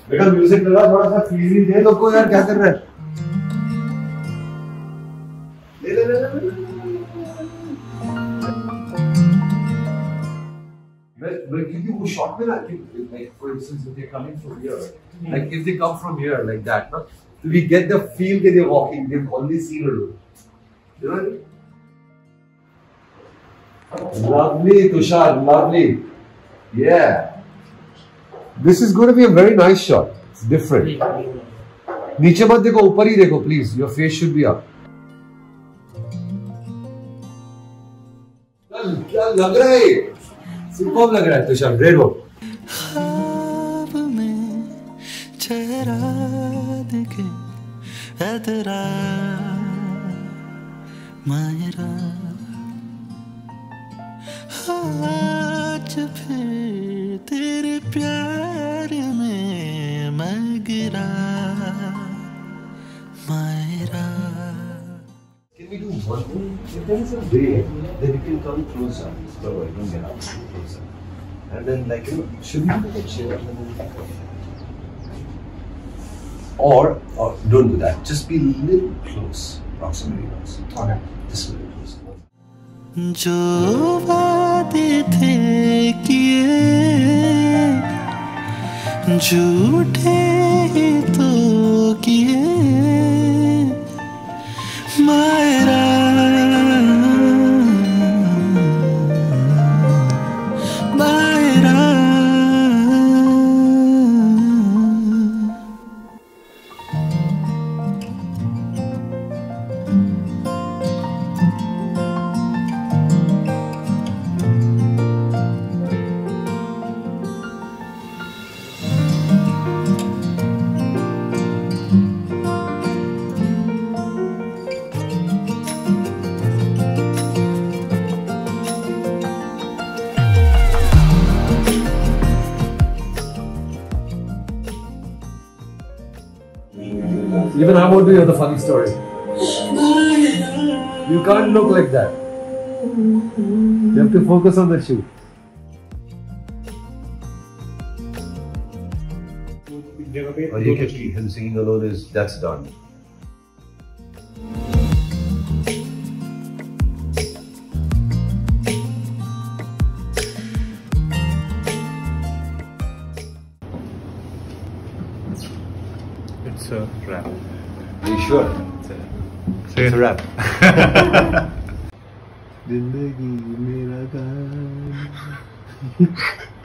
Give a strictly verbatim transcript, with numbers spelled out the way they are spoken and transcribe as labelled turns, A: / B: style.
A: बेटा म्यूजिक लगा, थोड़ा सा फीलिंग दे लोग को यार, क्या कर रहा है? ले ले ले ले। क्योंकि वो शॉट में ना, like for instance if they're coming from here, like if they come from here like that, no, we get the feel that they're walking, they've only seen a road, you know. Lovely Tushar, lovely, yeah, this is going to be a very nice shot. It's different. नीचे मत देखो, ऊपर ही देखो please, your face should be up. क्या लग रहा है? Super लग रहा है तुषार, ग्रेट हो।
B: ख्वाब में चेहरा दिखे है तेरा मायरा, आज फिर तेरे प्यार में मैं गिरा Myra.
A: Can we do one thing? If there is a way, then you can come closer. So I don't get up closer. And then, like, you know, should we take a chair? Or, or don't do that. Just be a little close, proximity close. Okay. Just a little close.
B: जो वादे थे किए झूठे ही तो किए Myra, Myra.
A: Even I want to hear the funny story. You can't look like that. You have to focus on the shoe. और ये क्या की him singing alone is that's done.
C: It's a rap.
A: Are you sure?
C: It's a,
A: It's a rap.
C: जिंदगी मेरा गान